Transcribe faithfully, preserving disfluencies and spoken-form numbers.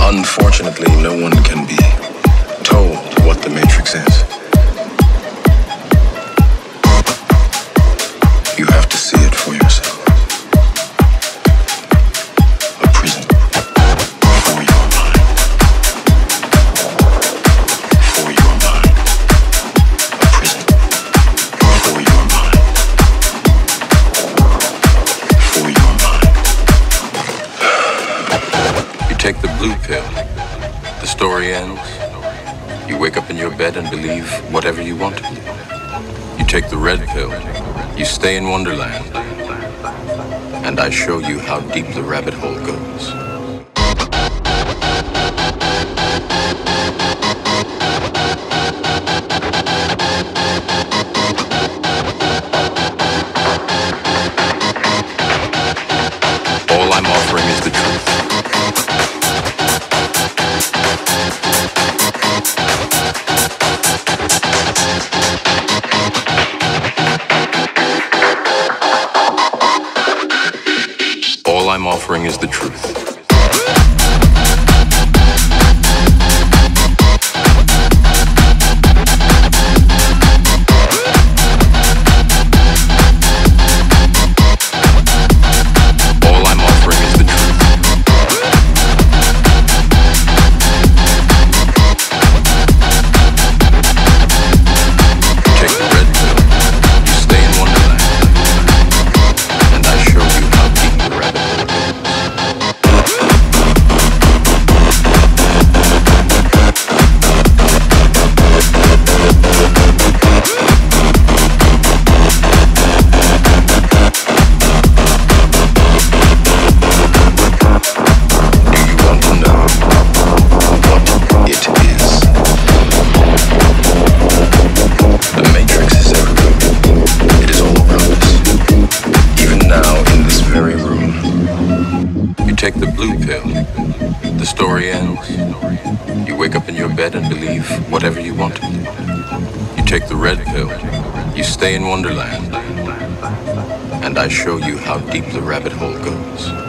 Unfortunately, no one can be told what the Matrix is. You have to see it for yourself. A prison for your mind. For your mind. A prison for your mind. For your mind. You take the blue pill. The story ends. You wake up in your bed and believe whatever you want to believe. You take the red pill. You stay in Wonderland. And I show you how deep the rabbit hole goes. All I'm offering is the truth. All I'm offering is the truth. Take the blue pill. The story ends. You wake up in your bed and believe whatever you want to believe. You take the red pill. You stay in Wonderland. And I show you how deep the rabbit hole goes.